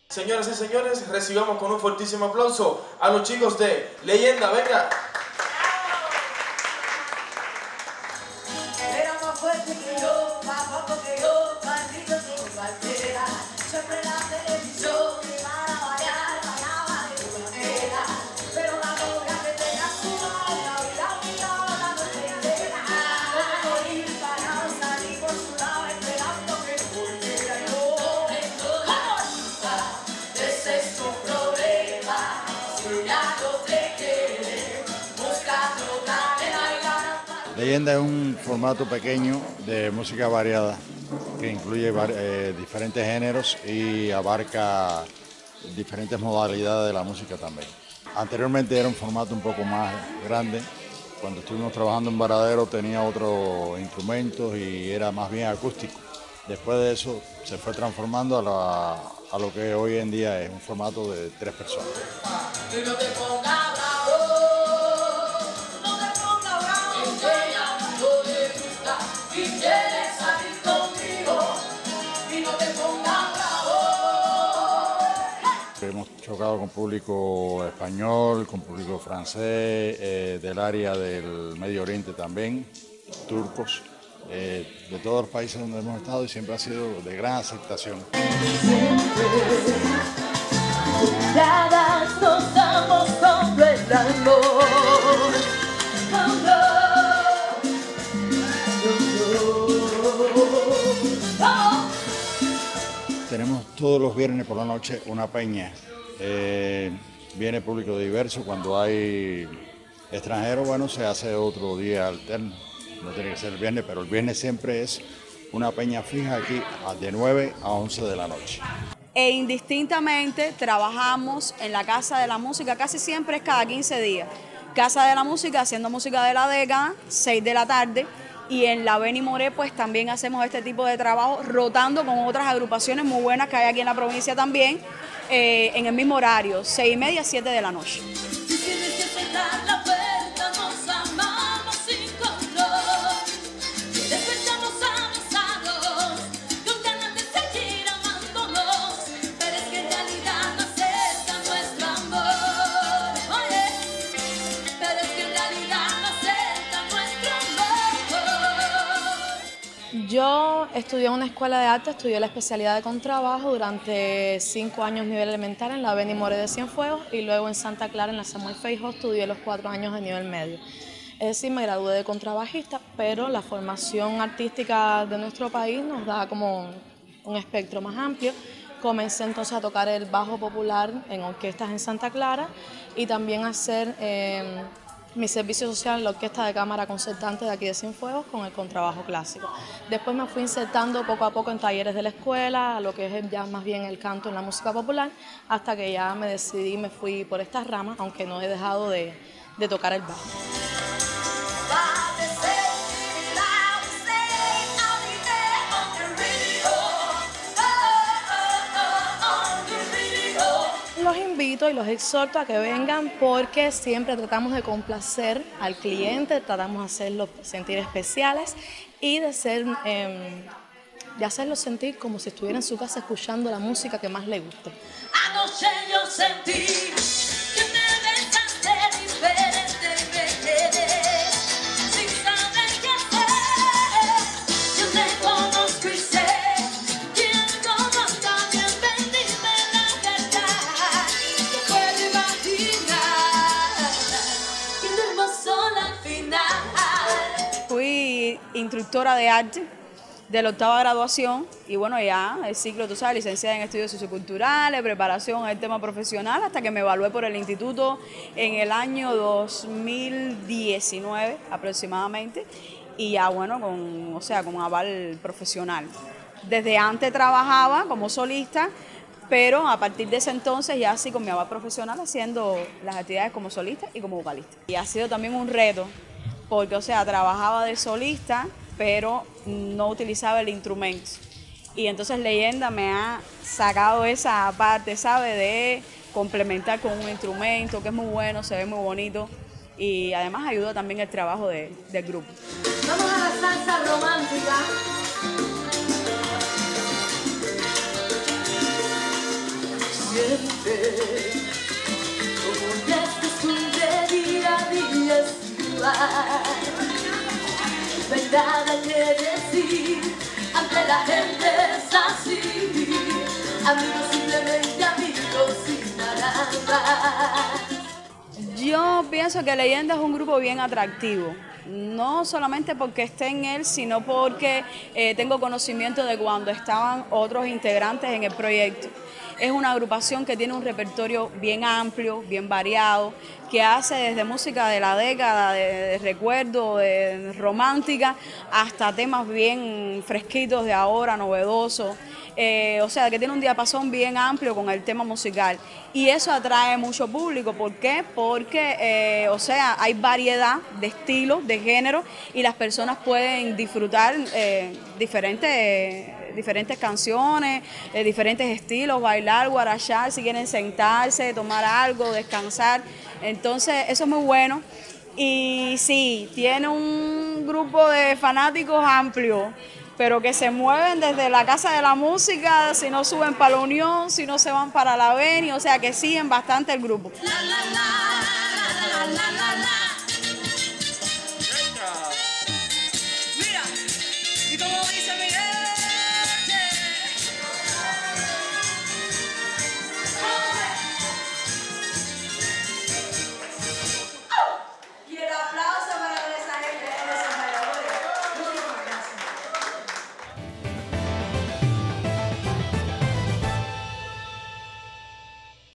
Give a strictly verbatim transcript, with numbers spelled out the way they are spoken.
Señoras y señores, recibamos con un fuertísimo aplauso a los chicos de Leyenda, venga. Era más fuerte que yo, más guapo que yo, más rico que cualquiera. Siempre la televisión y para variar, bailaba de una manera. Pero la novia que tenía su novia, la miraba la noche entera. No me morí para salir por su lado, esperando que volviera yo. Ese es tu problema, si ya no te quiere, buscando cadena y ganas. Leyenda es un formato pequeño de música variada que incluye eh, diferentes géneros y abarca diferentes modalidades de la música también. Anteriormente era un formato un poco más grande. Cuando estuvimos trabajando en Varadero tenía otros instrumentos y era más bien acústico. Después de eso se fue transformando a, la, a lo que hoy en día es un formato de tres personas. No te pongas bravo, no te pongas bravo, que ella no le gusta y quiere salir conmigo, y no te pongas bravo. Hemos chocado con público español, con público francés, eh, del área del Medio Oriente también, turcos, eh, de todos los países donde hemos estado y siempre ha sido de gran aceptación. Dadas nos damos con el amor. Tenemos todos los viernes por la noche una peña. Eh, viene público diverso. Cuando hay extranjeros, bueno, se hace otro día alterno. No tiene que ser el viernes, pero el viernes siempre es una peña fija aquí de nueve a once de la noche. E indistintamente trabajamos en la Casa de la Música, casi siempre es cada quince días. Casa de la Música, haciendo música de la década, seis de la tarde, y en la Beni Moré pues también hacemos este tipo de trabajo, rotando con otras agrupaciones muy buenas que hay aquí en la provincia también, eh, en el mismo horario, seis y media, siete de la noche. Yo estudié en una escuela de arte, estudié la especialidad de contrabajo durante cinco años nivel elemental en la Beni Moré de Cienfuegos y luego en Santa Clara en la Samuel Feijó estudié los cuatro años de nivel medio. Es decir, me gradué de contrabajista, pero la formación artística de nuestro país nos da como un espectro más amplio. Comencé entonces a tocar el bajo popular en orquestas en Santa Clara y también a hacer eh, mi servicio social en la Orquesta de Cámara Concertante de aquí de Cienfuegos con el contrabajo clásico. Después me fui insertando poco a poco en talleres de la escuela, a lo que es ya más bien el canto en la música popular, hasta que ya me decidí y me fui por estas ramas, aunque no he dejado de, de tocar el bajo. Los invito y los exhorto a que vengan porque siempre tratamos de complacer al cliente, tratamos de hacerlos sentir especiales y de, ser, eh, de hacerlos sentir como si estuviera en su casa escuchando la música que más le guste. Anoche yo sentí que me besaste diferente y me quedé sin saber qué hacer. Yo te conozco y sé quién conozca bien, ven, dime la verdad. No puedo imaginar que duermo sola al final. Fui instructora de arte de la octava graduación y bueno, ya el ciclo, tú sabes, licenciada en estudios socioculturales, preparación al tema profesional, hasta que me evalué por el instituto en el año dos mil diecinueve aproximadamente y ya bueno, con, o sea, con aval profesional. Desde antes trabajaba como solista, pero a partir de ese entonces ya sí con mi aval profesional haciendo las actividades como solista y como vocalista. Y ha sido también un reto, porque o sea, trabajaba de solista, pero no utilizaba el instrumento. Y entonces Leyenda me ha sacado esa parte, ¿sabe? De complementar con un instrumento, que es muy bueno, se ve muy bonito. Y además ayuda también el trabajo de, del grupo. Vamos a la salsa romántica. como ya es costumbre día a día es igual. Verdad hay que decir, ante la gente es así, amigos simplemente amigos sin nada más. Yo pienso que Leyenda es un grupo bien atractivo. No solamente porque esté en él, sino porque eh, tengo conocimiento de cuando estaban otros integrantes en el proyecto. Es una agrupación que tiene un repertorio bien amplio, bien variado, que hace desde música de la década, de, de recuerdo, de romántica, hasta temas bien fresquitos de ahora, novedosos. Eh, o sea, que tiene un diapasón bien amplio con el tema musical. Y eso atrae mucho público. ¿Por qué? Porque, eh, o sea, hay variedad de estilos, de géneros, y las personas pueden disfrutar eh, diferentes... Eh, diferentes canciones, eh, diferentes estilos, bailar, guarachar, si quieren sentarse, tomar algo, descansar. Entonces, eso es muy bueno. Y sí, tiene un grupo de fanáticos amplio, pero que se mueven desde la Casa de la Música, si no suben para la Unión, si no se van para la Beni, o sea que siguen bastante el grupo. La, la, la, la, la, la.